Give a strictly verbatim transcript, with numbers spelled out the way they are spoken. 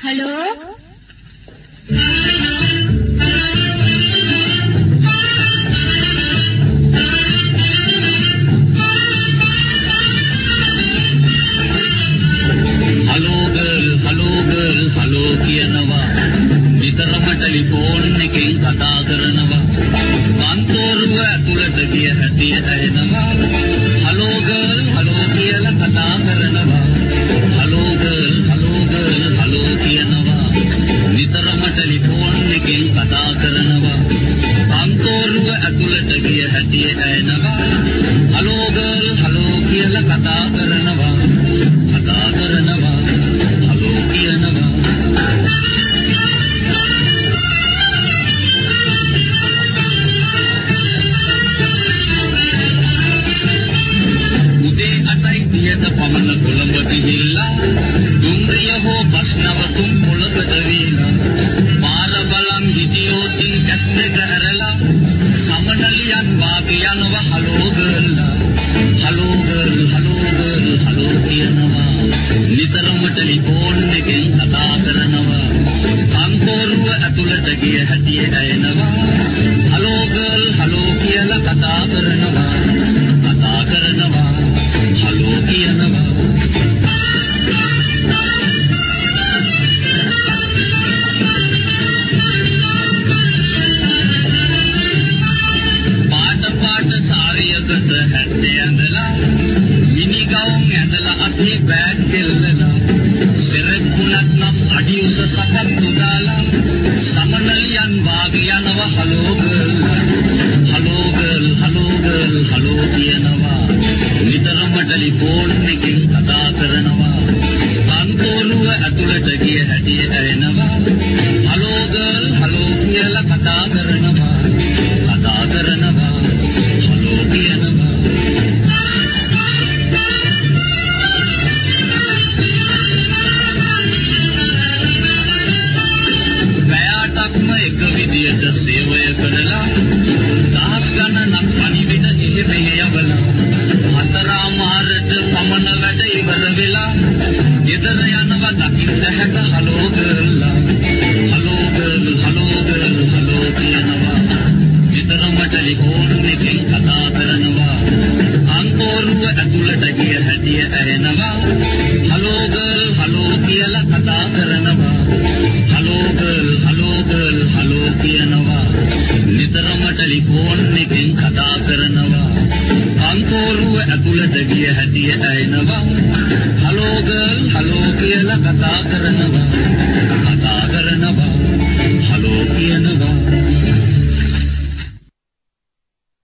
Hello? Hello girl, hello girl, hello කියනවා විතරම telephone එකෙන් කතා කරනවා කාන්තෝරුව ඇතුළට ගිය හැටි ඇහෙනවා hello girl, hello කියලා කතා කරනවා hello girl, hello girl, hello කියනවා විතරම ටෙලිෆෝන් එකෙන් කතා කරනවා කාන්තෝරුව ඇතුළට ගිය හැටි ඇහෙනවා hello girl, hello කියලා කතා කරනවා කතා කරනවා hello කියනවා පමණ කොළඹ ගිහිල්ලා දුම්රිය හෝ බස් නවතුම් පොළකට වීලා පාර බලන් හිටියෝතින් ඇස් දෙක ඇරලා සමනලියන් වාගේ යනවා හලෝ ගර්ලා hello girl hello girl hello කියනවා නිතරම ටෙලිෆෝන් එකෙන් කතා කරනවා අංකෝරුව ඇතුළට ගිය හැටි ඇයෙනවා හලෝ ගර්ල් හලෝ කියලා කතා කරනවා කතා කරනවා හලෝ කියනවා පාට පාට සාරියකට හැට්ටේ ඇඳලා මිනි ගවුම් ඇඳලා අතේ බෑග් දෙල්ලලා සෙරෙප්පුණක් නම් අඩි උස සපත්තු දාලා සමනලියන් වාගේ යනවා hello girl hello girl hello girl hello කියනවා නිතරම ටෙලිෆෝන් එකෙන් කතා කරනවා කාන්තෝරුව ඇතුළට ගිය හැටි ඇහෙනවා හලෝ ගර්ල් හලෝ කියලා කතා කරනවා කතා කරනවා හලෝ කියනවා පැයටක්ම එක විදියට සේවය කරලා දහස් ගණනක් පණිවිඩ ජීවිතේ යවලා අතරාමාරට පමණ වැඩ ඉවර වෙලා ගෙදර යනවා දකින්න හැක හලෝ ගර්ලා hello girl hello girl hello කියනවා විතරම ටෙලිෆෝන් එකෙන් කතා කරනවා අංකෝරුව ඇතුළට ගිය හැටි ඇහෙනවා හලෝ ගර්ල් හලෝ කියලා කතා කරනවා hello girl hello girl hello කියනවා නිතරම ටෙලිෆෝන් එකෙන් කතා කරනවා අංකෝරුව ඇතුළට ගිය හැටි ඇහෙනවා හලෝ ගර්ල් හලෝ කියලා කතා කරනවා